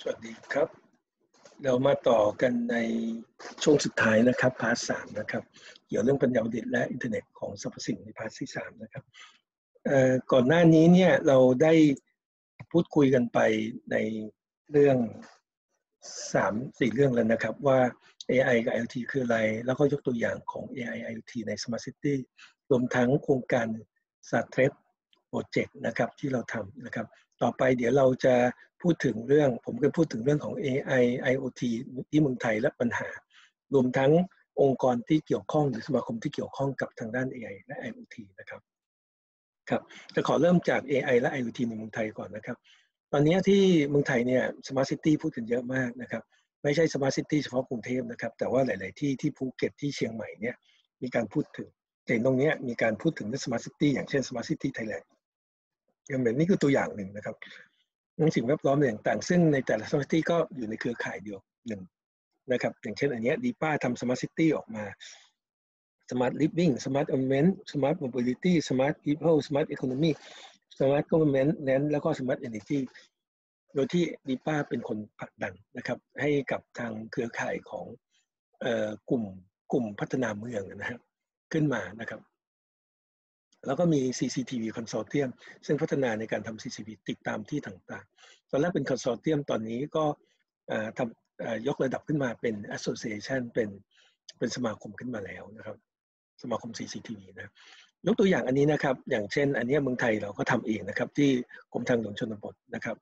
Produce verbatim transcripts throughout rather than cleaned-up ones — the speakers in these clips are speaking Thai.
วัสดีครับเรามาต่อกันในช่วงสุดท้ายนะครับพาร์ทสามนะครับเกี่ยวเรื่องปัญญาประดิษฐ์และอินเทอร์เน็ตของสรรพสิ่งในพาร์ทที่สามนะครับก่อนหน้านี้เนี่ยเราได้พูดคุยกันไปในเรื่องสามสี่เรื่องแล้วนะครับว่า เอ ไอ กับ ไอ โอ ที คืออะไรแล้วก็ยกตัวอย่างของ เอ ไอ ไอ โอ ที ใน Smart City รวมทั้งโครงการ สตาร์ ที อี อี โปรเจกต์นะครับที่เราทำนะครับต่อไปเดี๋ยวเราจะพูดถึงเรื่องผมก็พูดถึงเรื่องของ เอ ไอ ไอ โอ ที ที่เมืองไทยและปัญหารวมทั้งองค์กรที่เกี่ยวข้องหรือสมาคมที่เกี่ยวข้องกับทางด้าน เอ ไอ และ ไอ โอ ที นะครับครับจะขอเริ่มจาก เอ ไอ และ ไอ โอ ที ในเมืองไทยก่อนนะครับตอนนี้ที่เมืองไทยเนี่ย Smart City พูดกันเยอะมากนะครับไม่ใช่ Smart City เฉพาะกรุงเทพนะครับแต่ว่าหลายๆที่ที่ภูเก็ตที่เชียงใหม่เนี่ยมีการพูดถึงเห็นตรงนี้มีการพูดถึงเรื่อง Smart City อย่างเช่น Smart City Thailand อย่างแบบนี้คือตัวอย่างหนึ่งนะครับสิ่งแวดล้อมต่างๆซึ่งในแต่ละ Smart City ก็อยู่ในเครือข่ายเดียวหนึ่งนะครับอย่างเช่นอันนี้ดีป้าทำ Smart City ออกมา Smart Living Smart Environment Smart Mobility Smart People Smart Economy Smart Government แล้วก็ Smart Energy โดยที่ดีป้าเป็นคนผลักดันนะครับให้กับทางเครือข่ายของเอ่อกลุ่มกลุ่มพัฒนาเมืองนะครับขึ้นมานะครับแล้วก็มี ซี ซี ที วี Consortium ซึ่งพัฒนาในการทำ ซี ซี ที วี ติดตามที่ต่างๆตอนแรกเป็น Consortium ตอนนี้ก็ทำยกระดับขึ้นมาเป็น Association เป็นเป็นสมาคมขึ้นมาแล้วนะครับสมาคม ซี ซี ที วี นะยกตัวอย่างอันนี้นะครับอย่างเช่นอันนี้เมืองไทยเราก็ทำเองนะครับที่กรมทางหลวงชนบทนะครับ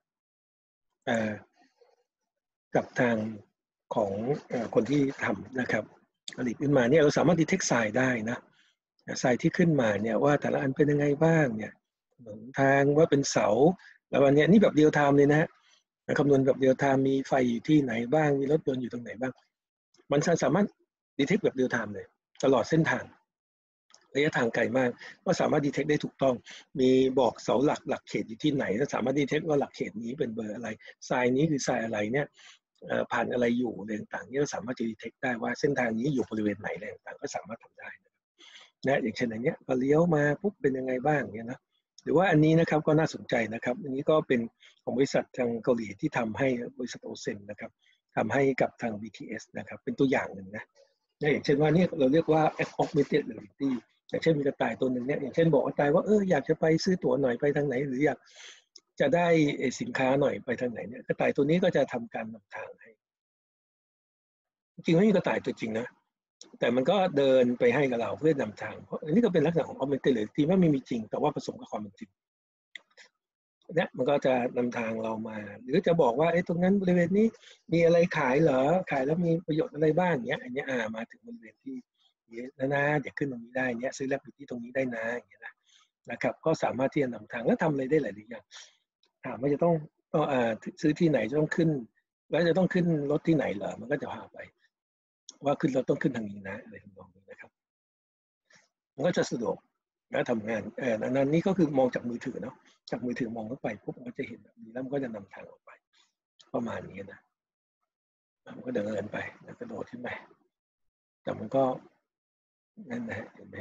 กับทางของคนที่ทำนะครับผลิตขึ้นมาเนี่ยเราสามารถ detect ทรายได้นะทรายที่ขึ้นมาเนี่ยว่าแต่ละอันเป็นยังไงบ้างเนี่ยถนนทางว่าเป็นเสาแล้ววันนี้นี่แบบเรียลไทม์เลยนะฮะคำนวณแบบเรียลไทม์มีไฟอยู่ที่ไหนบ้างมีรถยนต์อยู่ตรงไหนบ้างมันสามารถ detect แบบเรียลไทม์เลยตลอดเส้นทางระยะทางไกลมากก็สามารถ detect ได้ถูกต้องมีบอกเสาหลักหลักเขตอยู่ที่ไหนแล้วสามารถ detect ว่าหลักเขตนี้เป็นเบอร์อะไรทรายนี้คือทรายอะไรเนี่ยผ่านอะไรอยู่อะไรต่างๆนี่เราสามารถจะ detect ได้ว่าเส้นทางนี้อยู่บริเวณไหนอะไรต่างๆก็สามารถทำได้นะอย่างเช่นอันนี้พอเลี้ยวมาปุ๊บเป็นยังไงบ้างเนี่ยนะหรือว่าอันนี้นะครับก็น่าสนใจนะครับอันนี้ก็เป็นของบริษัททางเกาหลีที่ทำให้บริษัทโอเซนนะครับทำให้กับทาง บี ที เอส นะครับเป็นตัวอย่างหนึ่งนะอย่างเช่นว่านี่เราเรียกว่า augmented reality อย่างเช่นมีกระต่ายตัวหนึ่งเนี่ยอย่างเช่นบอกกระต่ายว่าเอออยากจะไปซื้อตั๋วหน่อยไปทางไหนหรืออยากจะได้สินค้าหน่อยไปทางไหนเนี่ยกระต่ายตัวนี้ก็จะทำการนำทางให้จริงไม่มีกระต่ายตัวจริงนะแต่มันก็เดินไปให้กับเราเพื่อนำทางเพราะอันนี้ก็เป็นลักษณะของ augmented reality ว่าไม่มีจริงแต่ว่าผสมกับความเป็นจริงเนี่ยมันก็จะนำทางเรามาหรือจะบอกว่าไอ้ตรงนั้นบริเวณนี้มีอะไรขายเหรอขายแล้วมีประโยชน์อะไรบ้างเนี้ยอันนี้อ่ามาถึงบริเวณที่นะนะเดี๋ยวขึ้นตรงนี้ได้เนี้ยซื้อแล้วปิดที่ตรงนี้ได้นะอย่างเงี้ยนะนะครับก็สามารถที่จะนำทางแล้วทำอะไรได้หลายอย่างถามว่าจะต้องก็อ่าซื้อที่ไหนจะต้องขึ้นแล้วจะต้องขึ้นรถที่ไหนเหรอมันก็จะพาไปว่าขึ้นเราต้องขึ้นทางนี้นะอะไรทำนองนี้นะครับมันก็จะสะดวกนะทำงานเออนั้นนี่ก็คือมองจากมือถือเนาะจากมือถือมองเข้าไปปุ๊บมันก็จะเห็นแบบนี้แล้วมันก็จะนำทางออกไปประมาณนี้นะมันก็เดินไปแล้วกระโดดขึ้นไปแต่มันก็นั่นนะเห็นไหม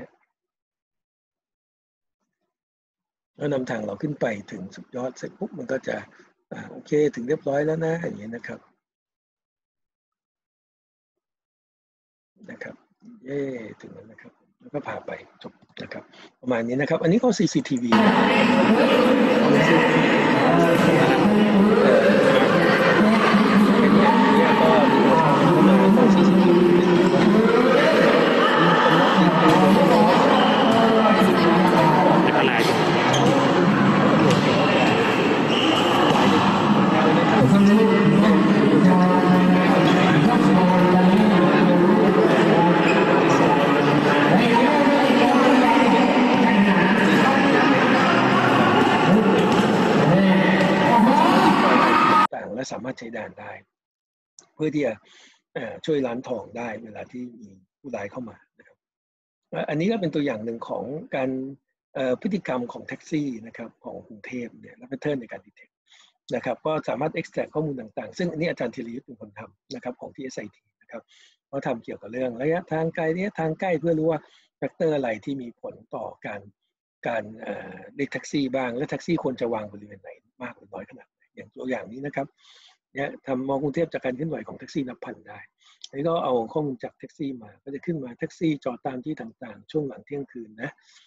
แล้วนำทางเราขึ้นไปถึงสุดยอดเสร็จปุ๊บมันก็จะอ่าโอเคถึงเรียบร้อยแล้วนะอย่างนี้นะครับนะครับเย่ถึงแล้วนะครับแล้วก็พาไปจบนะครับประมาณนี้นะครับอันนี้ก็ ซี ซี ที วี และสามารถใช้ด่านได้เพื่อที่จะช่วยล้างทองได้เวลาที่มีผู้ร้ายเข้ามานะครับอันนี้ก็เป็นตัวอย่างหนึ่งของการพฤติกรรมของแท็กซี่นะครับของกรุงเทพเนี่ยและแพทเทิร์นในการดีเทคนะครับก็สามารถ extract ข้อมูลต่างๆซึ่งอันนี้อาจารย์ธีรยุทธ์เป็นคนทำนะครับของที่ เอส ไอ ที นะครับเขาทำเกี่ยวกับเรื่องระยะทางไกลระยะทางใกล้เพื่อรู้ว่าแฟกเตอร์อะไรที่มีผลต่อการการเรียกแท็กซี่บ้างและแท็กซี่ควรจะวางบริเวณไหนมากหรือน้อยขนาดไหนอย่างตัวอย่างนี้นะครับเนี่ยทำมองกรุงเทพจากการเคลื่อนไหวของแท็กซี่นับพันได้อันนี้ก็เอาข้อมูลจากแท็กซี่มาก็จะขึ้นมาแท็กซี่จอดตามที่ต่างๆช่วงหลังเที่ยงคืนนะ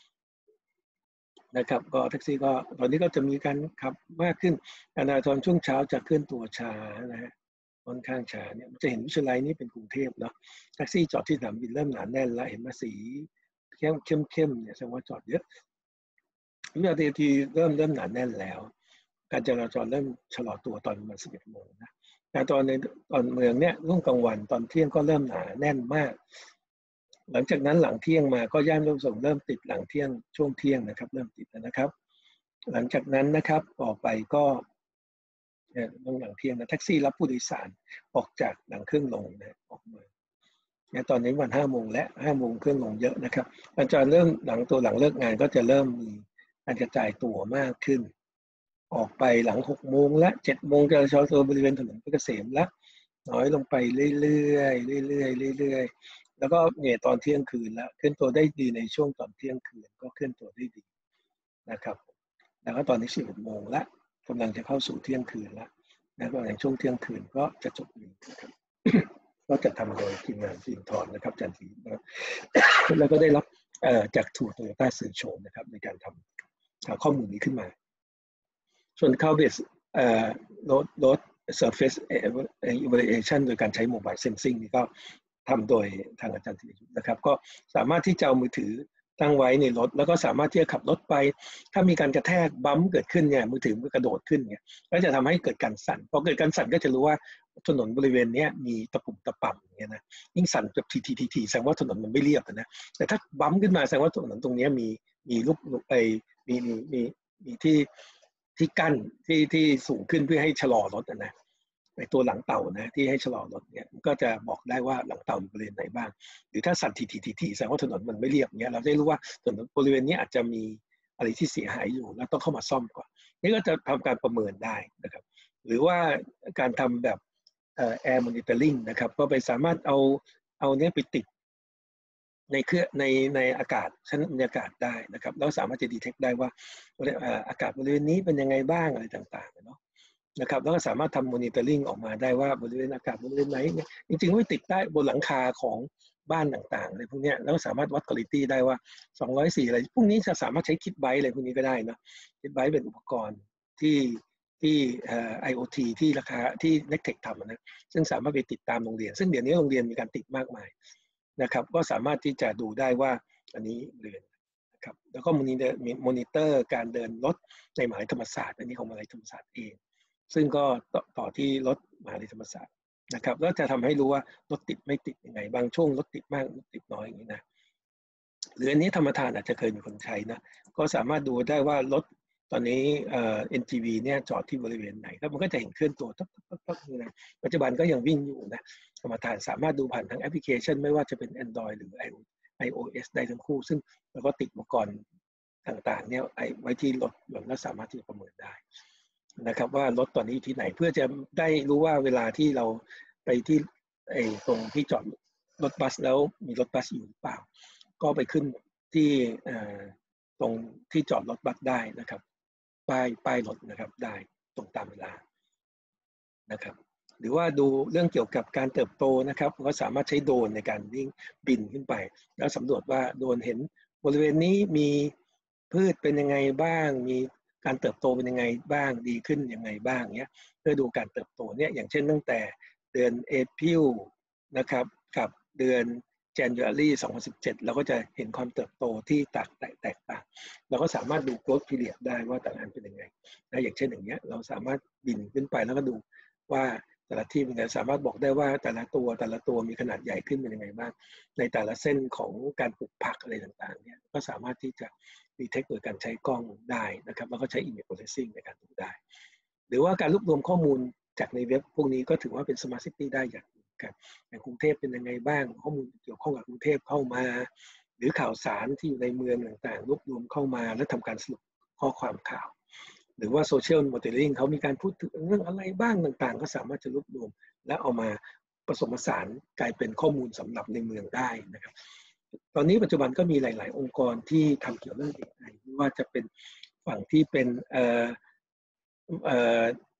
นะครับก็แท็กซี่ก็ตอนนี้ก็จะมีการขับมากขึ้นการจราจรช่วงเช้าจะเคลื่อนตัวช้านะฮะค่อนข้างช้าเนี่ยจะเห็นวิชวลไลน์นี้เป็นกรุงเทพเนาะแท็กซี่จอดที่สนามบินเริ่มหนาแน่นแล้วเห็นมาสีเข้มเข้มเข้มเนี่ยแสดงว่าจอดเยอะวินาทีที่เริ่มเริ่มหนาแน่นแล้วการจราจรเริ่มชะลอตัวตอนประมาณสิบเอ็ดโมงนะแต่ตอนในตอนเมืองเนี่ยช่วงกลางวันตอนเที่ยงก็เริ่มหนาแน่นมากหลังจากนั้นหลังเที่ยงมาก็ย่านร่วมส่งเริ่มติดหลังเที่ยงช่วงเที่ยงนะครับเริ่มติดนะครับหลังจากนั้นนะครับต่อไปก็ตรงหลังเที่ยงนะแท็กซี่รับผู้โดยสารออกจากหลังเครื่องลงนะออกมาตอนนี้วันห้าโมงและห้าโมงเครื่องลงเยอะนะครับอาจารย์เริ่มหลังตัวหลังเลิกงานก็จะเริ่มมีการกระจายตัวมากขึ้นออกไปหลังหกโมงและเจ็ดโมงจะชอตัวบริเวณถนนเพชรเกษมและน้อยลงไปเรื่อยๆเรื่อยๆเรื่อยๆแล้วก็เนี่ยตอนเที่ยงคืนแล้วเคลื่อนตัวได้ดีในช่วงตอนเที่ยงคืนก็เคลื่อนตัวได้ดีนะครับแล้วก็ตอนนี้สิบเอ็ดโมงแล้วกำลังจะเข้าสู่เที่ยงคืนแล้วแล้วก็ในช่วงเที่ยงคืนก็จะจบดีนะครับก็จะทำโดยทีมงานสินทรนะครับจันทรีนะแล้วก็ได้รับจากทูโตโยต้าสื่อโชว์นะครับในการทำข้อมูลนี้ขึ้นมาส่วน Cloud-based รถรถ Surface Evaluation โดยการใช้ Mobile Sensing นี่ก็ทำโดยทางอาจารย์ธีรยุทธ์นะครับก็สามารถที่จะเอามือถือตั้งไว้ในรถแล้วก็สามารถที่จะขับรถไปถ้ามีการกระแทกบัมป์เกิดขึ้นเนี่ยมือถือมันกระโดดขึ้นเนี่ยก็จะทำให้เกิดการสั่นพอเกิดการสั่นก็จะรู้ว่าถนนบริเวณนี้มีตะปุ่มตะป่ำอย่างเงี้ยนะยิ่งสั่นแบบทีทีทีทีแสดงว่าถนนมันไม่เรียบนะแต่ถ้าบัมป์ขึ้นมาแสดงว่าถนนตรงนี้มีมีลูกไอมีมีมีมีที่ที่กั้นที่ที่สูงขึ้นเพื่อให้ชะลอรถนะในตัวหลังเต่านะที่ให้ชะลอรถเนี่ยก็จะบอกได้ว่าหลังเต่าอยู่บริเวณไหนบ้างหรือถ้าสั่นทีทีทีทีแสดงว่าถนนมันไม่เรียบเนี่ยเราได้รู้ว่าถนนบริเวณนี้อาจจะมีอะไรที่เสียหายอยู่แล้วต้องเข้ามาซ่อมก่อนนี่ก็จะทำการประเมินได้นะครับหรือว่าการทำแบบเอ่อ air monitoring นะครับก็ไปสามารถเอาเอาเนี้ยไปติดในเครื่องในในอากาศชั้นบรรยากาศได้นะครับแล้วสามารถจะดีเทคได้ว่าอากาศบริเวณนี้เป็นยังไงบ้างอะไรต่างๆเนาะนะครับแล้วก็สามารถทำ monitoring ออกมาได้ว่าบริเวณอากาศบริเวณไหนเนี่ยจริงๆไม่ติดได้บนหลังคาของบ้านต่างๆอะไรพวกนี้แล้วสามารถวัดคุณภาพได้ว่าสองร้อยสี่อะไรพวกนี้จะสามารถใช้คิดไบต์อะไรพวกนี้ก็ได้นะคิดไบต์เป็นอุปกรณ์ที่ที่เอ่อ ไอ โอ ที ที่ราคาที่ Nectech ทำนะซึ่งสามารถไปติดตามโรงเรียนซึ่งเดี๋ยวนี้โรงเรียนมีการติดมากมายนะครับก็สามารถที่จะดูได้ว่าอันนี้เรียนนะครับแล้วก็มอนิเตอร์การเดินรถในมหาวิทยาลัยธรรมศาสตร์อันนี้ของมหาวิทยาลัยธรรมศาสตร์เองซึ่งก็ต่อที่รถมหาวิทยาลัยธรรมศาสตร์นะครับแล้วจะทำให้รู้ว่ารถติดไม่ติดยังไงบางช่วงรถติดมากรถติดน้อยอย่างนี้นะหรืออันนี้ธรรมทานอาจจะเคยมีคนใช้นะก็สามารถดูได้ว่ารถตอนนี้เอ่อ เอ็น จี วี เนี่ยจอดที่บริเวณไหนแล้วมันก็จะเห็นเคลื่อนตัวปั๊บปั๊บปั๊บนะปัจจุบันก็ยังวิ่งอยู่นะธรรมทานสามารถดูผ่านทั้งแอปพลิเคชันไม่ว่าจะเป็น Android หรือ ไอ โอ เอส ได้ทั้งคู่ซึ่งเราก็ติดอุปกรณ์ต่างๆเนี่ยไว้ที่รถแล้วสามารถที่จะประเมินได้นะครับว่ารถตอนนี้ที่ไหนเพื่อจะได้รู้ว่าเวลาที่เราไปที่ไอ้ตรงที่จอดรถบัสแล้วมีรถบัสอยู่หรือเปล่าก็ไปขึ้นที่ตรงที่จอดรถบัสได้นะครับป้ายป้ายรถนะครับได้ตรงตามเวลานะครับหรือว่าดูเรื่องเกี่ยวกับการเติบโตนะครับก็สามารถใช้โดรนในการวิ่งบินขึ้นไปแล้วสำรวจว่าโดรนเห็นบริเวณนี้มีพืชเป็นยังไงบ้างมีการเติบโตเป็นยังไงบ้างดีขึ้นยังไงบ้างเนี้ยเพื่อดูการเติบโตเนี่ยอย่างเช่นตั้งแต่เดือนเอพริลนะครับกับเดือน January สองพันสิบเจ็ดเราก็จะเห็นความเติบโตที่แตกแตกต่างเราก็สามารถดู growth period ได้ว่าแต่ละอันเป็นยังไงนะอย่างเช่นอย่างเงี้ยเราสามารถบินขึ้นไปแล้วก็ดูว่าแต่ละที่มันสามารถบอกได้ว่าแต่ละตัวแต่ละตัวมีขนาดใหญ่ขึ้นเป็นยังไงบ้างในแต่ละเส้นของการปลูกผักอะไรต่างๆเนี่ยก็สามารถที่จะดีเทคโดยการใช้กล้องได้นะครับแล้วก็ใช้ image processing ในการดูได้หรือว่าการรวบรวมข้อมูลจากในเว็บพวกนี้ก็ถือว่าเป็น smart city ได้อย่างกันอย่างกรุงเทพเป็นยังไงบ้างข้อมูลเกี่ยวข้องกับกรุงเทพเข้ามาหรือข่าวสารที่อยู่ในเมืองต่างๆรวบรวมเข้ามาและทำการสรุปข้อความข่าวหรือว่าโซเชียลโมเดลลิ่งเขามีการพูดถึงเรื่องอะไรบ้างต่างๆก็สามารถจะรวบรวมและเอามาผสมผสานกลายเป็นข้อมูลสำหรับในเมืองได้นะครับตอนนี้ปัจจุบันก็มีหลายๆองค์กรที่ทำเกี่ยวเรื่อง เอ ไอ ไม่ว่าจะเป็นฝั่งที่เป็นเอ่อเอ่อ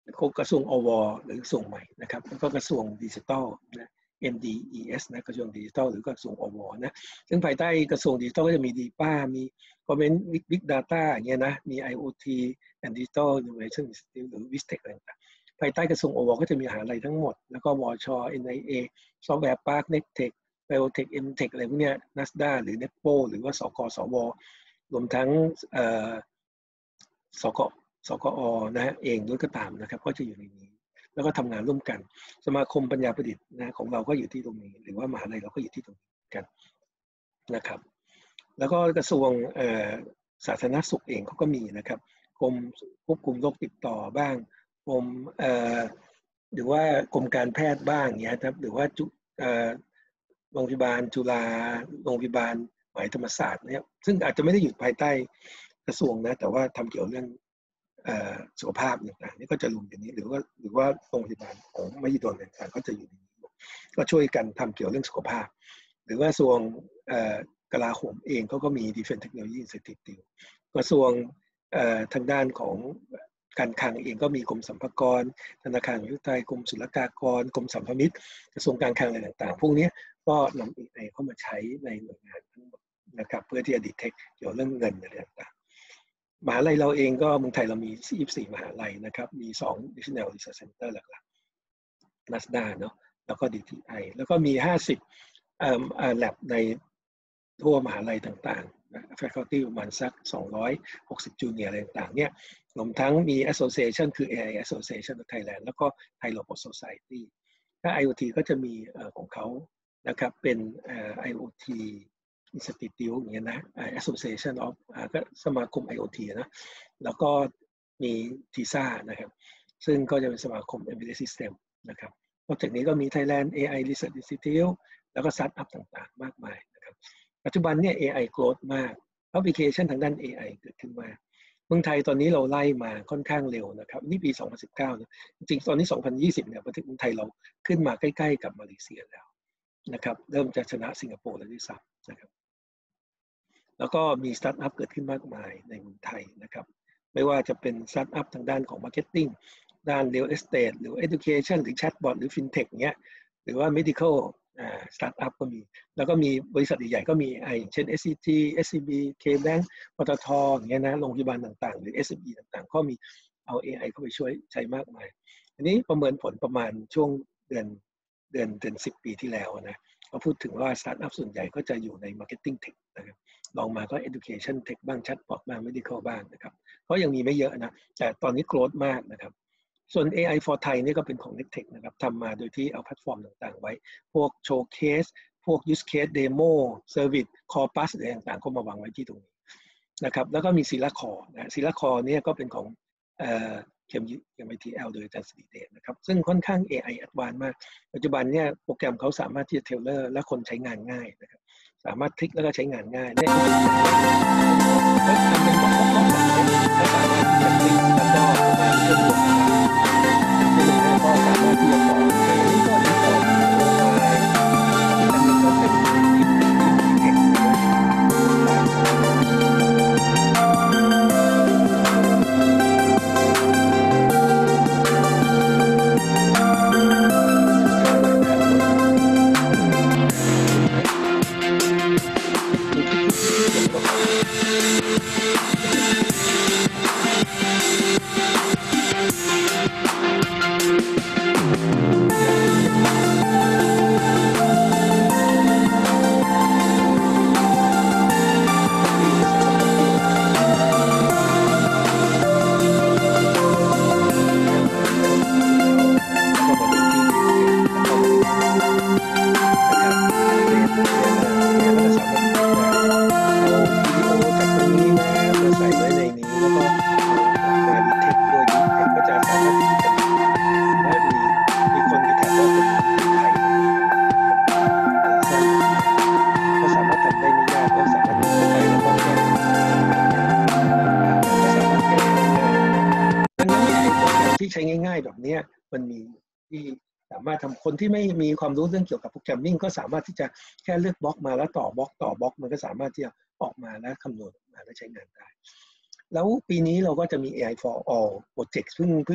กระทรวงอวหรือกระทรวงใหม่นะครับแล้วก็กระทรวงดิจิทัลนะ เอ็น ดี อี เอส นะกระทรวงดิจิทัลหรือกระทรวงอวนะซึ่งภายใต้กระทรวงดิจิทัลก็จะมี ดี ป้า มี Government Big Data อย่างเงี้ยนะมี ไอ โอ ที and Digital Innovation Institute หรือ วิสเทค อะไรต่างๆภายใต้กระทรวงอวก็จะมีมหาลัยทั้งหมดแล้วก็วช เอ็น ไอ เอ Software Park Nectech Biotech Mtech อะไรพวกเนี้ย นัสดา หรือ เนปโป หรือว่าสกสวรวมทั้งสกสกอนะฮะเองด้วยก็ตามนะครับก็จะอยู่ในนี้แล้วก็ทำงานร่วมกันสมาคมปัญญาประดิษฐ์นะของเราก็อยู่ที่ตรงนี้หรือว่ามหาลัยเราก็อยู่ที่ตรงนี้กันนะครับแล้วก็กระทรวงสาธารณสุขเองเขาก็มีนะครับกรมควบคุมโรคติดต่อบ้างกรมหรือว่ากรมการแพทย์บ้างเงี้ยครับหรือว่าโรงพยาบาลจุฬาโรงพยาบาลมหาธรรมศาสตร์เนี่ยซึ่งอาจจะไม่ได้อยู่ภายใต้กระทรวงนะแต่ว่าทำเกี่ยวเรื่องสุขภาพต่างๆนี่ก็จะรวมอยู่นี้หรือว่าหรือว่าโรงพยาบาลของมหิดลต่างๆก็จะอยู่ในนี้ก็ช่วยกันทำเกี่ยวเรื่องสุขภาพหรือว่าส่วนกลาโหมเองเขาก็มี Defense Technology Institute กระทรวงทางด้านของการคลังเองก็มีกรมสรรพากรธนาคารแห่งประเทศไทยกรมศุลกากรกรมสรรพามิตกระทรวงการคลังอะไรต่างๆพวกนี้ก็นำ เอ ไอ เข้ามาใช้ในหน่วยงานทั้งหมดนะครับเพื่อที่จะ detect เกี่ยวเรื่องเงินอะไรต่างๆมหาลัยเราเองก็เมืองไทยเรามียี่สิบสี่มหาลัยนะครับมีสอง National Research Center หลักๆ นัสดา เนาะแล้วก็ ดี ที ไอ แล้วก็มีห้าสิบเอ่อ lab ในทั่วมหาลัยต่างๆ faculty ประมาณสักสองร้อยหกสิบ junior อะไรต่างๆเนี่ยรวมทั้งมี association คือ เอ ไอ Association of Thailand แล้วก็ Thai Robot Society ถ้า ไอ โอ ที ก็จะมีของเขานะครับเป็น ไอ โอ ที Institute อย่างเงี้ยนะ Association of ก็สมาคม ไอ โอ ที นะแล้วก็มี ที เอส เอ นะครับซึ่งก็จะเป็นสมาคม Embedded System นะครับนอกจากนี้ก็มี Thailand เอ ไอ Research Institute แล้วก็สตาร์ทอัพต่างๆมากมายนะครับปัจจุบันเนี่ย เอ ไอ growth มากแอปพลิเคชันทางด้าน เอ ไอ เกิดขึ้นมาเมืองไทยตอนนี้เราไล่มาค่อนข้างเร็วนะครับนี่ปีสองพันสิบเก้านะจริงๆตอนนี้สองพันยี่สิบเนี่ยประเทศเมืองไทยเราขึ้นมาใกล้ๆกับมาเลเซียแล้วนะครับเริ่มจะชนะสิงคโปร์แล้วด้วยซ้ำนะครับแล้วก็มีสตาร์ทอัพเกิดขึ้นมากมายในเมืองไทยนะครับไม่ว่าจะเป็นสตาร์ทอัพทางด้านของ marketing ด้าน real estate หรือ education หรือ chatbot หรือ fintech เงี้ยหรือว่า medical อ่าสตาร์ทอัพก็มีแล้วก็มีบริษัทใหญ่ๆก็มีไอเช่น เอส ซี จี เอส ซี บี K-Bank ปตท.อย่างเงี้ยนะโรงพยาบาลต่างๆหรือ เอส เอ็ม อี ต่างๆก็มีเอา เอ ไอ เข้าไปช่วยใช้มากมายอันนี้ประเมินผลประมาณช่วงเดือนเดือนเดือนสิบปีที่แล้วนะก็พูดถึงว่าสตาร์ทอัพส่วนใหญ่ก็จะอยู่ใน marketing tech นะครับลองมาก็ education tech บ้าง chatbot บ้าง medical บ้างนะครับก็ยังมีไม่เยอะนะแต่ตอนนี้ growth มากนะครับส่วน เอ ไอ for Thai นี่ก็เป็นของ Nectech นะครับทำมาโดยที่เอาแพลตฟอร์มต่างๆไว้พวก showcase พวก use case demo service corpus อะไรต่างๆก็มาวางไว้ที่ตรงนี้นะครับแล้วก็มีศิลาคอนะศิลาคอเนี่ยก็เป็นของเอ่อ เค เอ็ม ไอ ที แอล โดยอาจารย์สิริเดชนะครับซึ่งค่อนข้าง เอ ไอ advanced มากปัจจุบันเนี่ยโปรแกรมเขาสามารถที่จะเทเลอร์และคนใช้งานง่ายนะครับสามารถคลิกแล้วก็ใช้งานง่ายได้แล้วทำเป็นบล็อกๆแบบนี้ก็สามารถที่จะคลิกแล้วก็มาเชื่อมโยงกันก็สามารถที่จะต่ออันนี้ก็อินเตอร์ลงมาอันนี้ก็เป็นคลิปเทคใช้ง่ายๆแบบนี้มันมีที่สามารถทำคนที่ไม่มีความรู้เรื่องเกี่ยวกับโปรแกรมมิ่งก็สามารถที่จะแค่เลือกบล็อกมาแล้วต่อบล็อกต่อบล็อกมันก็สามารถที่จะออกมาและคำนวณออกมาและใช้งานได้แล้วปีนี้เราก็จะมี เอ ไอ for all project เพิ่งเพิ่ง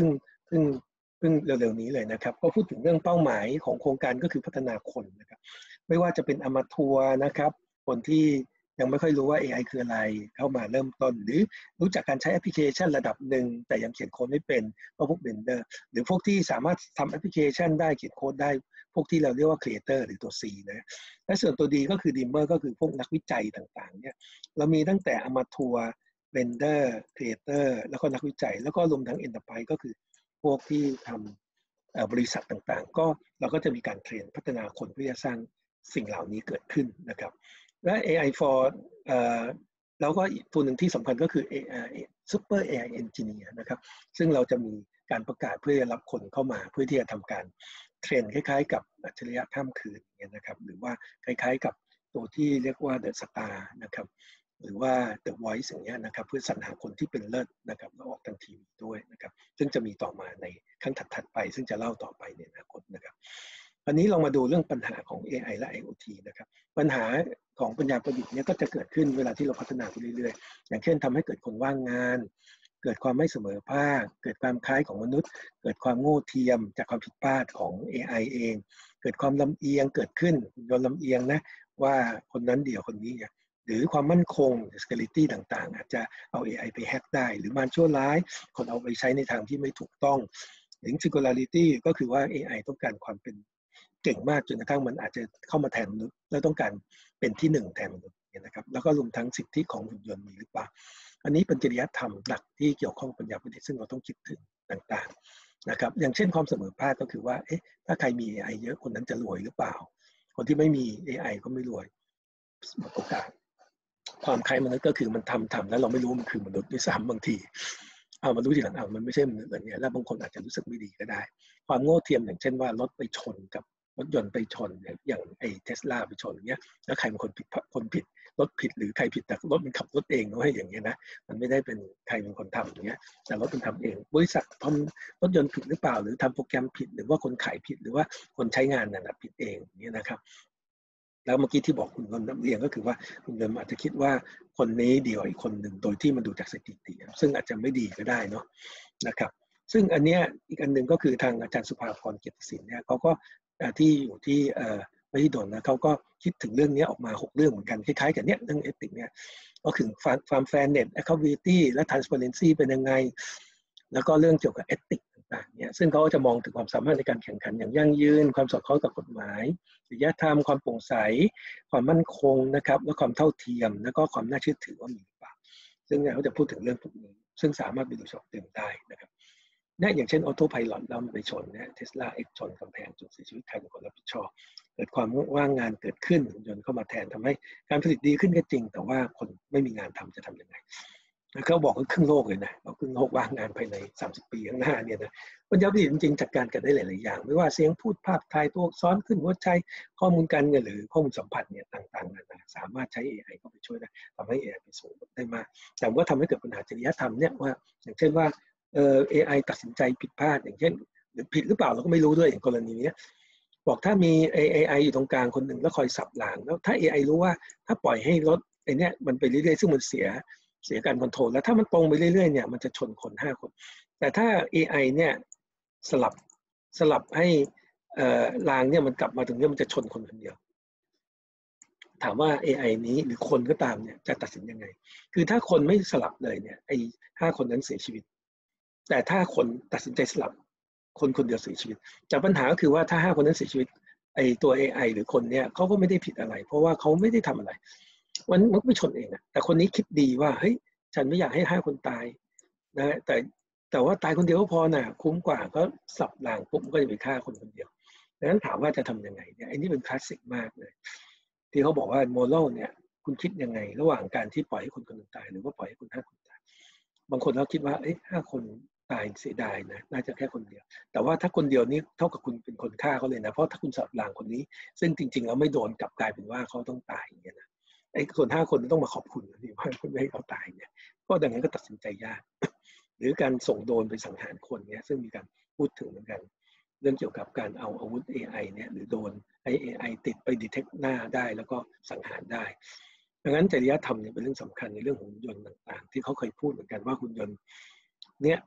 ซึ่งซึ่งเร็วๆนี้เลยนะครับก็พูดถึงเรื่องเป้าหมายของโครงการก็คือพัฒนาคนนะครับไม่ว่าจะเป็นอมาทัวร์นะครับคนที่ยังไม่ค่อยรู้ว่า เอ ไอ คืออะไรเข้ามาเริ่มต้นหรือรู้จักการใช้แอปพลิเคชันระดับหนึ่งแต่ยังเขียนโค้ดไม่เป็นก็พวกเบนเดอร์หรือพวกที่สามารถทำแอปพลิเคชันได้เขียนโค้ดได้พวกที่เราเรียกว่าครีเอเตอร์หรือตัว C นะและส่วนตัวดีก็คือดีมเมอร์ก็คือพวกนักวิจัยต่างๆเนี่ยเรามีตั้งแต่อมาทัวร์เบนเดอร์ครีเอเตอร์แล้วก็นักวิจัยแล้วก็รวมทั้งเอ็นเตอร์ไพรส์ก็คือพวกที่ทำบริษัทต่างๆก็เราก็จะมีการเทรนพัฒนาคนเพื่อจะสร้างสิ่งเหล่านี้เกิดขึ้นนะครับและ เอ ไอ for แล้วก็อีกตัวหนึ่งที่สำคัญก็คือ Super เอ ไอ Engineer นะครับซึ่งเราจะมีการประกาศเพื่อรับคนเข้ามาเพื่อที่จะทำการเทรนคล้ายๆกับอัจฉริยะข้ามคืนเนี่ยนะครับหรือว่าคล้ายๆกับตัวที่เรียกว่า The Star นะครับหรือว่า The Voice อย่างเงี้ยนะครับเพื่อสรรหาคนที่เป็นเลิศนะครับแล้วออกทางทีวีด้วยนะครับซึ่งจะมีต่อมาในครั้งถัดๆไปซึ่งจะเล่าต่อไปในอนาคตนะครับวันนี้เรามาดูเรื่องปัญหาของ เอ ไอ และ ไอ โอ ที นะครับปัญหาของปัญญาประดิษฐ์เนี่ยก็จะเกิดขึ้นเวลาที่เราพัฒนาไปเรื่อยๆอย่างเช่นทำให้เกิดคนว่างงานเกิดความไม่เสมอภาคเกิดความคล้ายของมนุษย์เกิดความโง่เทียมจากความผิดพลาดของ เอ ไอ เองเกิดความลำเอียงเกิดขึ้นโดนลำเอียงนะว่าคนนั้นเดี่ยวคนนี้เนี่ยหรือความมั่นคง security ต่างๆอาจจะเอา เอ ไอ ไปแฮกได้หรือมารชั่วร้ายคนเอาไปใช้ในทางที่ไม่ถูกต้องหรือ singularity ก็คือว่า เอ ไอ ต้องการความเป็นเก่งมากจนกระทั่งมันอาจจะเข้ามาแทนมนุษย์แล้วต้องการเป็นที่หนึ่งแทนมนุษย์นะครับแล้วก็รวมทั้งสิทธิของหุ่นยนต์มีหรือเปล่าอันนี้เป็นจริยธรรมหลักที่เกี่ยวข้องปัญญาประดิษฐ์ซึ่งเราต้องคิดถึงต่างๆนะครับอย่างเช่นความเสมอภาคก็คือว่าเอ๊ะถ้าใครมี เอ ไอ เยอะคนนั้นจะรวยหรือเปล่าคนที่ไม่มี เอ ไอ ก็ไม่รวยหมดโอกาสความคล้ายมนุษย์ก็คือมันทำทำแล้วเราไม่รู้มันคือมนุษย์ด้วยซ้ำบางทีเอามารู้ทีหลังเอามันไม่ใช่มนุษย์แบบนี้แล้วบางคนอาจจะรู้สึกไม่ดีก็ได้ความโง่เทียมอย่างเช่นว่ารถไปชนกับรถยนต์ไปชนอย่างไอ้เทสลาไปชนเงี้ยแล้วใครเป็นคนผิดคนผิดรถผิดหรือใครผิดแต่รถมันขับรถเองนะให้อย่างเงี้ยนะมันไม่ได้เป็นใครเป็นคนทำอย่างเงี้ยแต่รถมันทำเองบริษัททำรถยนต์ผิดหรือเปล่าหรือทำโปรแกรมผิดหรือว่าคนขายผิดหรือว่าคนใช้งานนั่นแหละผิดเองอย่างเงี้ยนะครับแล้วเมื่อกี้ที่บอกคุณนนท์น้ำเรียงก็คือว่าคุณนนท์อาจจะคิดว่าคนนี้ดีกว่าอีกคนหนึ่งโดยที่มันดูจากสถิติซึ่งอาจจะไม่ดีก็ได้เนาะนะครับซึ่งอันเนี้ยอีกอันหนึ่งก็คือทางอาจารย์สุภาพรเกียรติศิลป์เนี่ยเขาก็ที่อยู่ที่ไม่ที่โดนนะเขาก็คิดถึงเรื่องนี้ออกมาหกเรื่องเหมือนกันคล้ายๆกับเนี้ยเรื่องเอติกเนี่ยก็คือความแฟร์เน็ต accountability และ transparency เป็นยังไงแล้วก็เรื่องเกี่ยวกับเอติกต่างๆเนี่ยซึ่งเขาก็จะมองถึงความสามารถในการแข่งขันอย่างยั่งยืนความสอดคล้องกับกฎหมายจริยธรรมความโปร่งใสความมั่นคงนะครับและความเท่าเทียมแล้วก็ความน่าเชื่อถือว่ามีหรือเปล่าซึ่งเขาจะพูดถึงเรื่องพวกนี้ซึ่งสามารถไปดูช็อปเต็มได้นะครับเนี่ยอย่างเช่นออโต้ไพลอตแล้วมันไปชนเนี่ยเทสลาเอ็กชนกำแพงจนเสียชีวิตใครเป็นคนรับผิดชอบเกิดความว่างงานเกิดขึ้นหุ่นยนต์เข้ามาแทนทำให้การผลิตดีขึ้นก็จริงแต่ว่าคนไม่มีงานทำจะทำยังไงเขาบอกว่าครึ่งโลกเลยนะเราครึ่งโลกว่างงานภายในสามสิบปีข้างหน้าเนี่ยนะปัญญาประดิษฐ์จริงๆจัดการกันได้หลายๆอย่างไม่ว่าเสียงพูดภาพถ่ายตัวอักษรขึ้นหัวใจข้อมูลการเงินหรือข้อมูลสัมผัสเนี่ยต่างๆนานาสามารถใช้ เอ ไอ เข้าไปช่วยได้ทำให้ เอ ไอ ไปสูงได้มากแต่ก็ทำให้เกิดปัญหาจริยธรรมเนี่ยว่าอย่างเช่นว่าเออ เอ ไอ ตัดสินใจผิดพลาดอย่างเช่นหรือผิดหรือเปล่าเราก็ไม่รู้ด้วยอย่างกรณีนี้บอกถ้ามี เอ ไอ อยู่ตรงกลางคนหนึ่งแล้วคอยสับหลังแล้วถ้า เอ ไอ รู้ว่าถ้าปล่อยให้รถไอ้นี่มันไปเรื่อยๆซึ่งมันเสียเสียการคอนโทรลแล้วถ้ามันตรงไปเรื่อยๆเนี่ยมันจะชนคนห้าคนแต่ถ้า เอ ไอ เนี่ยสลับสลับให้รางเนี่ยมันกลับมาถึงเนี่ยมันจะชนคนคนเดียวถามว่า เอ ไอ นี้หรือคนก็ตามเนี่ยจะตัดสินยังไงคือถ้าคนไม่สลับเลยเนี่ยไอ้ห้าคนนั้นเสียชีวิตแต่ถ้าคนตัดสินใจสลับคนคนเดียวเสียชีวิตจากปัญหาก็คือว่าถ้าห้าคนนั้นเสียชีวิตไอ้ตัว เอ ไอ หรือคนเนี่ยเขาก็ไม่ได้ผิดอะไรเพราะว่าเขาไม่ได้ทำอะไรมันมันไม่ชนเองอะแต่คนนี้คิดดีว่าเฮ้ยฉันไม่อยากให้ห้าคนตายนะแต่แต่ว่าตายคนเดียวก็พอน่ะคุ้มกว่าก็สับหลังปุ๊บก็จะไปฆ่าคนคนเดียวดังนั้นถามว่าจะทำยังไงเนี่ยไอ้นี่เป็นคลาสสิกมากเลยที่เขาบอกว่าโมรัลเนี่ยคุณคิดยังไงระหว่างการที่ปล่อยให้คนคนหนึ่งตายหรือว่าปล่อยให้คนห้าคนตายบางคนเขาคิดว่าเอ้ยห้าคนตายเสียดายนะน่าจะแค่คนเดียวแต่ว่าถ้าคนเดียวนี่เท่ากับคุณเป็นคนฆ่าเขาเลยนะเพราะถ้าคุณสับหลังคนนี้ซึ่งจริงๆแล้วไม่โดนกลับกลายเป็นว่าเขาต้องตายอย่างเงี้ยนะไอ้คนห้าคนต้องมาขอบคุณที่ว่าคุณไม่ให้เขาตายเนี่ยก็ดังนั้นก็ตัดสินใจยากหรือการส่งโดรนไปสังหารคนเนี่ยซึ่งมีการพูดถึงเหมือนกันเรื่องเกี่ยวกับการเอาอาวุธ เอ ไอ เนี่ยหรือโดรนให้ เอ ไอ ติดไปดีเทคหน้าได้แล้วก็สังหารได้ดังนั้นจริยธรรมเนี่ยเป็นเรื่องสำคัญในเรื่องของหุ่นยนต์ต่างๆที่เขาเคยพูดเหมือนกันว่าหุ่นยนต์เนี่ยไป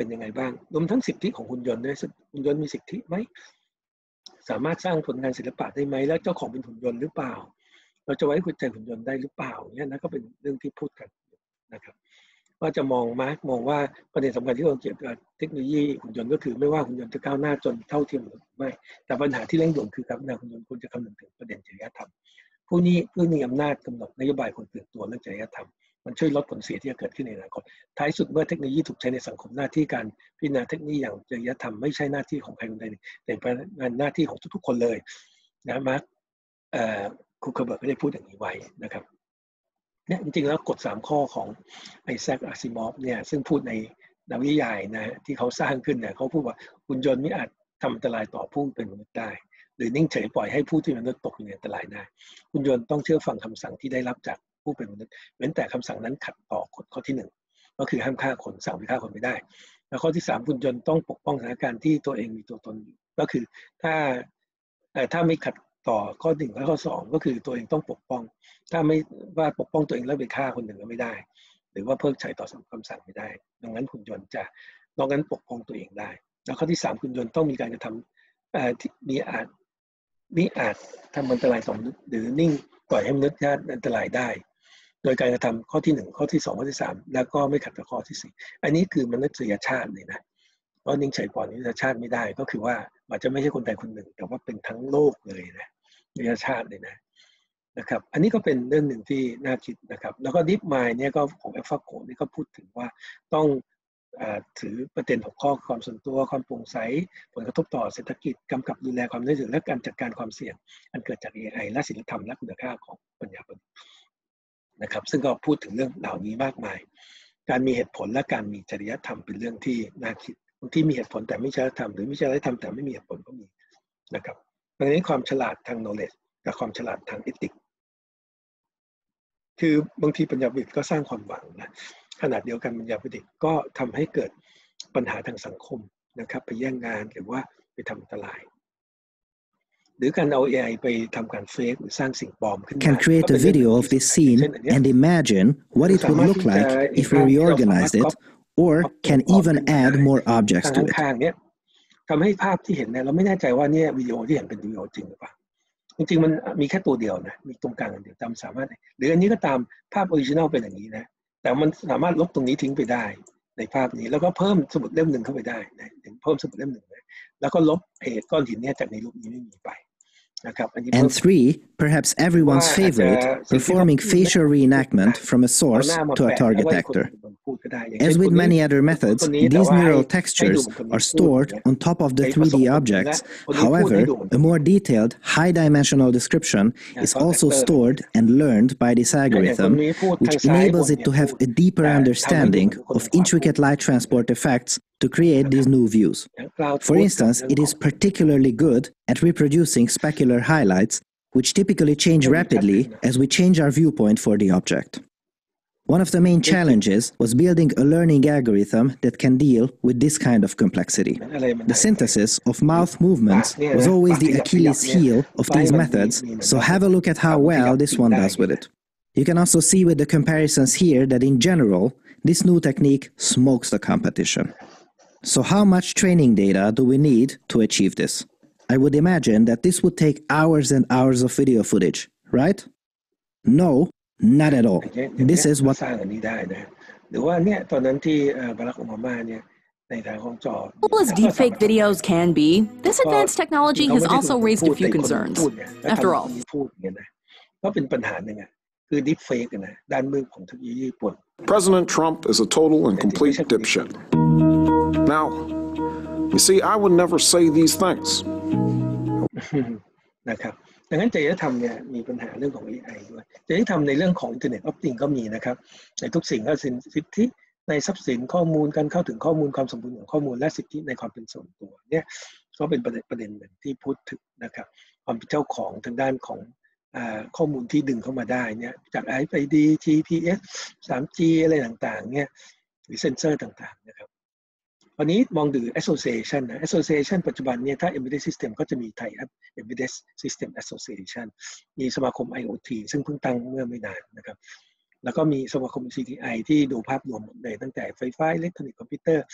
เป็นยังไงบ้างรวมทั้งสิทธิของหุ่นยนต์ด้วยหุ่นยนต์มีสิทธิไหมสามารถสร้างผลงานศิลปะได้ไหมแล้วเจ้าของเป็นหุ่นยนต์หรือเปล่าเราจะไว้หัวใจหุ่นยนต์ได้หรือเปล่าเนี่ยนะก็เป็นเรื่องที่พูดกันนะครับว่าจะมองมาร์กมองว่าประเด็นสำคัญที่เราเกี่ยวกับเทคโนโลยีหุ่นยนต์ก็คือไม่ว่าหุ่นยนต์จะก้าวหน้าจนเท่าเทียมหรือไม่แต่ปัญหาที่เร่งด่วนคือการพัฒนาหุ่นยนต์ควรจะคำนึงถึงประเด็นจริยธรรมผู้นี้ผู้มีอำนาจกำหนดนโยบายคนตื่นตัวเรื่องจริยธรรมมันช่วยลดผลเสียที่จะเกิดขึ้นในอนาคตท้ายสุดเมื่อเทคโนโลยีถูกใช้ในสังคมหน้าที่การพิจารณาเทคโนโลยีอย่างจริยธรรมไม่ใช่หน้าที่ของใครคนใดแต่เป็นหน้าที่ของทุกๆคนเลยนะมาร์คคูเคอร์เบิร์กก็ได้พูดอย่างนี้ไว้นะครับเนี่ยจริงๆแล้วกฎสามข้อของไอแซค อาซิมอฟเนี่ยซึ่งพูดในนวนิยายนะที่เขาสร้างขึ้นเนี่ยเขาพูดว่าหุ่นยนต์ไม่อาจทำอันตรายต่อผู้เป็นมนุษย์ได้หรือนิ่งเฉยปล่อยให้ผู้ที่เป็นมนุษย์ตกอยู่ในอันตรายได้หุ่นยนต์ต้องเชื่อฟังคำสั่งที่ได้รับจากผู้เป็นมนุษย์เว้นแต่คำสั่งนั้นขัดต่อกฎข้อที่หนึ่งก็คือห้ามฆ่าคนสั่งไปฆ่าคนไม่ได้แล้วข้อที่สามหุ่นยนต์ต้องปกป้องสถานการณ์ที่ตัวเองมีตัวตนอยู่ก็คือถ้าถ้าไม่ขัดต่อข้อหนึ่งและข้อสองก็คือตัวเองต้องปกป้องถ้าไม่ว่าปกป้องตัวเองแล้วไปฆ่าคนหนึ่งก็ไม่ได้หรือว่าเพิกเฉยต่อคำสั่งไม่ได้ดังนั้นหุ่นยนต์จะนอกนั้นปกป้องตัวเองได้แล้วข้อที่สามหุ่นยนต์ต้องมีการกระทำมีอาจมีอาจทำอันตรายต่อมนุษย์หรือนิ่งปล่อยให้มนุษย์ได้อันตรายได้โดยการกระทำข้อที่หนึ่งข้อที่สองข้อที่สามแล้วก็ไม่ขัดต่อข้อที่สี่อันนี้คือมนุษยชาติเลยนะเพราะนิ่งเฉยปล่อยมนุษยชาติไม่ได้ก็คือว่าอาจจะไม่ใช่คนใดคนหนึ่งแต่ว่าเป็นทั้งโลกเลยนะมนุษยชาติเลยนะนะครับอันนี้ก็เป็นเรื่องหนึ่งที่น่าคิดนะครับแล้วก็ Deep Mind เนี่ยก็ของ AlphaGo นี่ก็พูดถึงว่าต้องถือประเด็นหกข้อความส่วนตัวความโปร่งใสผลกระทบต่อเศรษฐกิจกำกับดูแลความน่าเชื่อถือและการจัดการความเสี่ยงอันเกิดจาก เอ ไอ และศีลธรรมและคุณค่าของปัญญาประดิษฐ์นะครับซึ่งก็พูดถึงเรื่องเหล่านี้มากมายการมีเหตุผลและการมีจริยธรรมเป็นเรื่องที่น่าคิดบางที่มีเหตุผลแต่ไม่จริยธรรมหรือไม่จริยธรรมแต่ไม่มีเหตุผลก็มีนะครับดังนั้นความฉลาดทาง knowledge กับความฉลาดทาง ethics คือบางทีปัญญาประดิษฐ์ก็สร้างความหวังนะขนาดเดียวกันปัญญาประดิษฐ์ก็ทำให้เกิดปัญหาทางสังคมนะครับไปแย่งงานหรือว่าไปทำอันตรายหรือการเอา เอ ไอ ไปทำการเฟกหรือสร้างสิ่งปลอมขึ้นมา Can create a video of this scene and imagine what it would look like if we reorganized it, or can even add more objects to it. ทำให้ภาพที่เห็นเนี่ยเราไม่แน่ใจว่าเนี่ยวิดีโอที่เห็นเป็นวิดีโอจริงหรือเปล่าจริงๆมันมีแค่ตัวเดียวนะมีตรงกลางอันเดียวจำสามารถหรืออันนี้ก็ตามภาพออริจินัลเป็นอย่างนี้นะแต่มันสามารถลบตรงนี้ทิ้งไปได้ในภาพนี้แล้วก็เพิ่มสมุดเล่มหนึ่งเข้าไปได้นะเพิ่มสมุดเล่มหนึ่งนะแล้วก็ลบไอ้ก้อนหินเนี่ยจากในรูปนี้ไม่มีไปนะครับ And three, perhaps everyone's favorite, performing facial reenactment from a source to a target actor. As with many other methods, these neural textures are stored on top of the three D objects. However, a more detailed, high-dimensional description is also stored and learned by this algorithm, which enables it to have a deeper understanding of intricate light transport effects to create these new views. For instance, it is particularly good at reproducing specular highlights, which typically change rapidly as we change our viewpoint for the object. One of the main challenges was building a learning algorithm that can deal with this kind of complexity. The synthesis of mouth movements was always the Achilles heel of these methods, so have a look at how well this one does with it. You can also see with the comparisons here that in general, this new technique smokes the competition. So how much training data do we need to achieve this? I would imagine that this would take hours and hours of video footage, right? No, not at all. This is what... Cool as deepfake videos can be, this advanced technology has also raised a few concerns. After all, President Trump is a total and complete dipshit. Now, you see, I would never say these things. นะครับดังนั้นจริยธรรมเนี่ยมีปัญหาเรื่องของ เอ ไอ ด้วยจริยธรรมในเรื่องของ Internet of Things ก็มีนะครับในทุกสิ่งก็สิทธิในทรัพย์สินข้อมูลการเข้าถึงข้อมูลความสมบูรณ์ของข้อมูลและสิทธิในความเป็นส่วนตัวเนี่ยก็เป็นประเด็นประเด็นหนึ่งที่พูดถึงนะครับความเป็นเจ้าของทางด้านของข้อมูลที่ดึงเข้ามาได้เนี่ยจาก ไอ เอฟ ดี จี พี เอส ทรี จี อะไรต่างๆเนี่ยหรือเซนเซอร์ต่างๆนะครับวันนี้มองดู association นะ association ปัจจุบันเนี่ยถ้า embedded system ก็จะมี Thai Embedded System Association มีสมาคม ไอ โอ ที ซึ่งเพิ่งตั้งเมื่อไม่นานนะครับแล้วก็มีสมาคม ซี ที ไอ ที่ดูภาพรวมหมดเลยตั้งแต่ไฟฟ้าอิเล็กทรอนิกส์คอมพิวเตอร์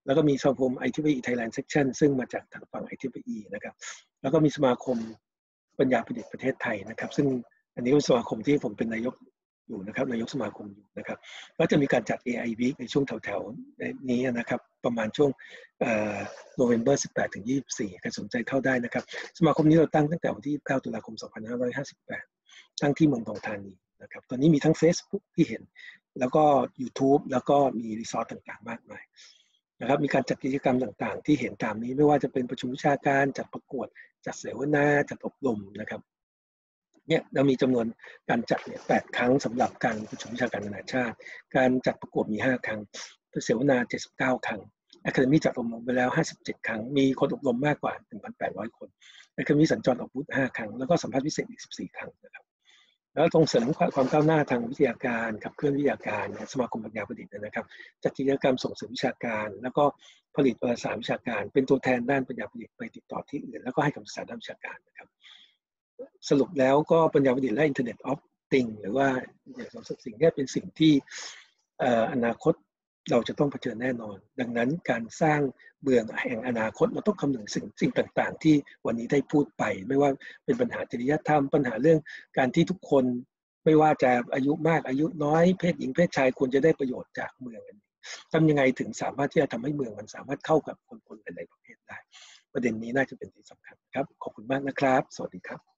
แล้วก็มีสมาคม ไอ ที วี อี Thailand Section ซึ่งมาจากทางฝั่ง ไอ ที วี อี นะครับแล้วก็มีสมาคมปัญญาประดิษฐ์ประเทศไทยนะครับซึ่งอันนี้เป็นสมาคมที่ผมเป็นนายกอยู่นะครับนายกสมาคมอยู่นะครับก็จะมีการจัด เอ ไอ Week ในช่วงแถวๆนี้นะครับประมาณช่วงเอ่อ November สิบแปดถึงยี่สิบสี่ใครสนใจเข้าได้นะครับสมาคมนี้เราตั้งตั้งแต่วันที่ยี่สิบเก้าตุลาคมสองพันห้าร้อยห้าสิบแปดตั้งที่เมืองทองธานีนะครับตอนนี้มีทั้ง Facebook ที่เห็นแล้วก็ YouTube แล้วก็มีรีสอร์ทต่างๆมากมายนะครับมีการจัดกิจกรรมต่างๆที่เห็นตามนี้ไม่ว่าจะเป็นประชุมวิชาการจัดประกวดจัดเสวนาจัดอบรมนะครับเนี่ยเรามีจำนวนการจัดเนี่ยแปดครั้งสำหรับการประชุมวิชาการนานาชาติการจัดประกวดมีห้าครั้งเสวนาเจ็ดสิบเก้าครั้ง Academy จัดอบรมไปแล้วห้าสิบเจ็ดครั้งมีคนอบรมมากกว่า หนึ่งพันแปดร้อย คน Academy สัญจรออกบูธห้าครั้งแล้วก็สัมภาษณ์พิเศษอีกสิบสี่ครั้งนะครับแล้วส่งเสริมความก้าวหน้าทางวิทยาการขับเคลื่อนวิทยาการสมาคมปัญญาประดิษฐ์นะครับจัดกิจกรรมส่งเสริมวิชาการแล้วก็ผลิตวารสารวิชาการเป็นตัวแทนด้านปัญญาประดิษฐ์ไปติดต่อที่อื่นแล้วก็ให้คำปรึกษาด้านวิชาการนะครับสรุปแล้วก็ปัญญาประดิษฐ์และ Internet of Things หรือว่าอย่างสองสิ่งนี้เป็นสิ่งที่อนาคตเราจะต้องเผชิญแน่นอนดังนั้นการสร้างเมืองแห่งอนาคตเราต้องคำนึงสิ่งสิ่งต่างๆที่วันนี้ได้พูดไปไม่ว่าเป็นปัญหาจริยธรรมปัญหาเรื่องการที่ทุกคนไม่ว่าจะอายุมากอายุน้อยเพศหญิงเพศชายควรจะได้ประโยชน์จากเมืองนี้ทำยังไงถึงสามารถที่จะทำให้เมืองมันสามารถเข้ากับคนๆหลายๆประเภทได้ประเด็นนี้น่าจะเป็นที่สำคัญครับขอบคุณมากนะครับสวัสดีครับ